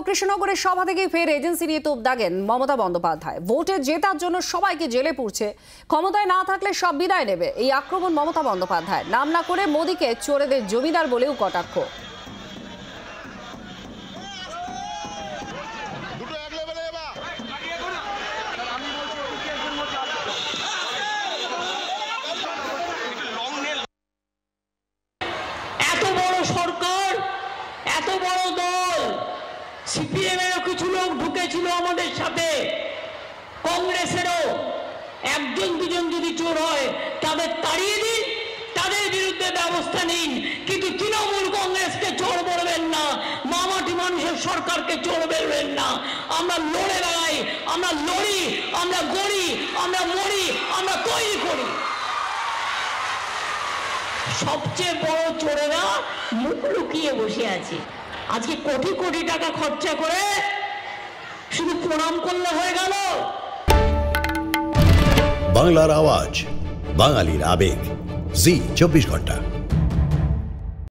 কৃষ্ণনগরের সভা থেকে ফের এজেন্সি নিয়ে তোপ দাগেন মমতা বন্দ্যোপাধ্যায়। ভোটে জেতার জন্য সবাইকে জেলে পুরছে, ক্ষমতায় না থাকলে সব বিদায় নেবে, এই আক্রমণ মমতা বন্দ্যোপাধ্যায়। নাম না করে মোদীকে চোরেদের জমিদার বলেও কটাক্ষ। এত বড় সরকার, এত বড় দল, সিপিএম এরও কিছু লোক ঢুকেছিল আমাদের সাথে, কংগ্রেসেরও একজন দুজন যদি চোর হয় তাদের তাড়িয়ে দিন, তাদের বিরুদ্ধে ব্যবস্থা নিন, কিন্তু তৃণমূল কংগ্রেসকে চোর বলবেন না, মামাটি মানুষের সরকারকে চোর বলবেন না। আমরা লড়ে বেড়াই, আমরা লড়ি, আমরা গড়ি, আমরা মরি, আমরা তৈরি করি। সবচেয়ে বড় চোরেরা মুখ লুকিয়ে বসে আছে। আজকে কোটি কোটি টাকা খরচা করে শুধু প্রণাম করলে হয়ে গেল? বাংলার আওয়াজ, বাঙালির আবেগ, জি 24 ঘন্টা।